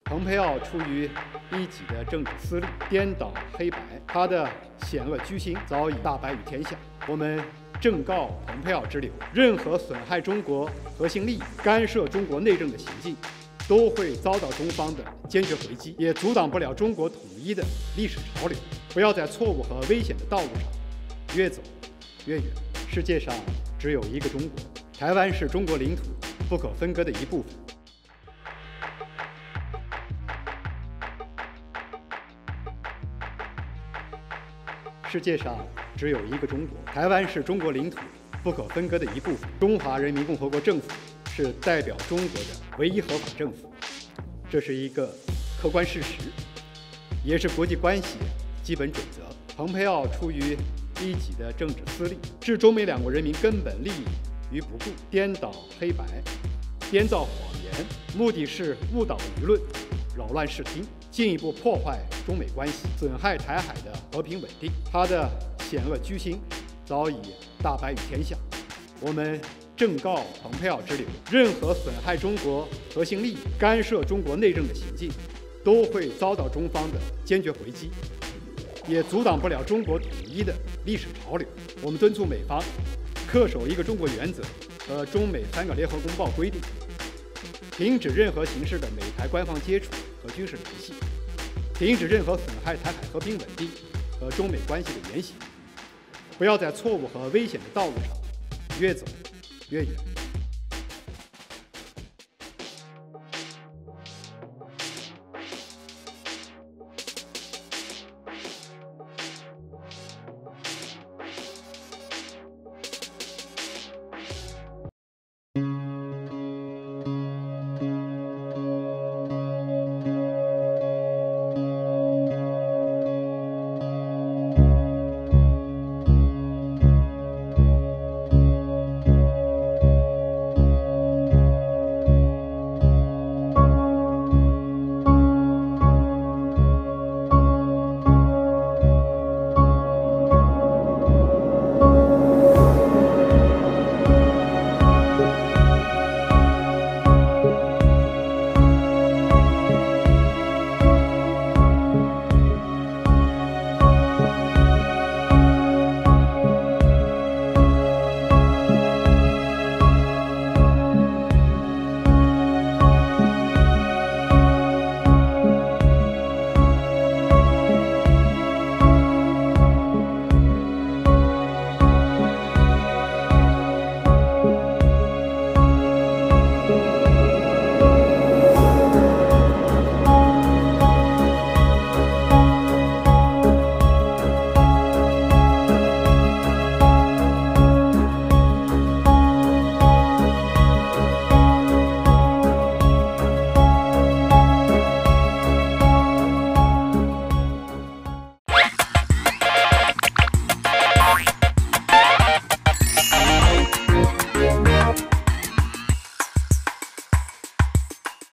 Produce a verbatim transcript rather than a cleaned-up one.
蓬佩奥出于一己的政治私利，颠倒黑白，他的险恶居心早已大白于天下。我们正告蓬佩奥之流，任何损害中国核心利益、干涉中国内政的行径，都会遭到中方的坚决回击，也阻挡不了中国统一的历史潮流。不要在错误和危险的道路上越走越远。世界上只有一个中国，台湾是中国领土不可分割的一部分。世界上只有一个中国，台湾是中国领土不可分割的一部分。中华人民共和国政府是代表中国的唯一合法政府，这是一个客观事实，也是国际关系基本准则。蓬佩奥出于一己的政治私利，置中美两国人民根本利益于不顾，颠倒黑白，编造谎言，目的是误导舆论，扰乱视听，进一步破坏中美关系，损害台海的和平稳定。他的险恶居心早已大白于天下。我们正告蓬佩奥之流，任何损害中国核心利益、干涉中国内政的行径，都会遭到中方的坚决回击，也阻挡不了中国统一的历史潮流。我们敦促美方恪守一个中国原则和中美三个联合公报规定，停止任何形式的美台官方接触和军事联系，停止任何损害台海和平稳定和中美关系的言行。不要在错误和危险的道路上越走越远。